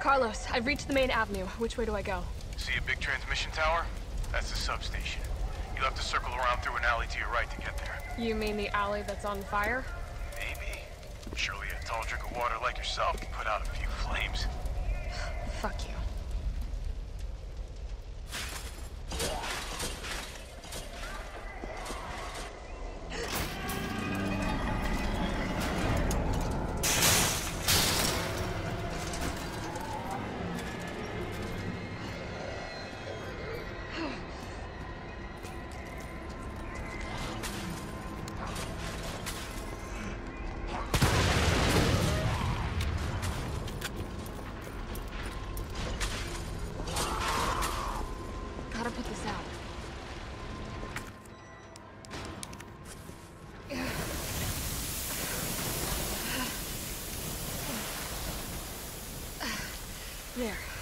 Carlos, I've reached the main avenue. Which way do I go? See a big transmission tower? That's the substation. You'll have to circle around through an alley to your right to get there. You mean the alley that's on fire? Maybe. Surely a tall drink of water like yourself can put out a few flames. Fuck you. Gotta put this out. There.